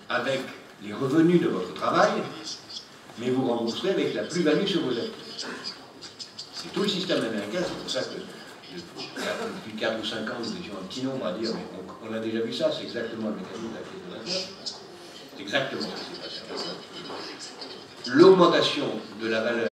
avec les revenus de votre travail, mais vous rembourserez avec la plus-value sur vos actifs. C'est tout le système américain, c'est pour ça que depuis 4 ou 5 ans, nous étions un petit nombre à dire, mais on a déjà vu ça, c'est exactement le mécanisme de la crise de la dette. C'est exactement ce qui s'est passé. L'augmentation de la valeur